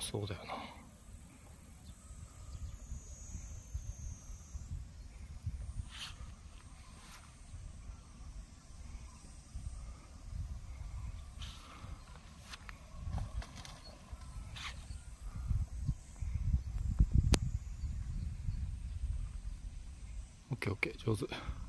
そうだよな。オッケーオッケー、上手。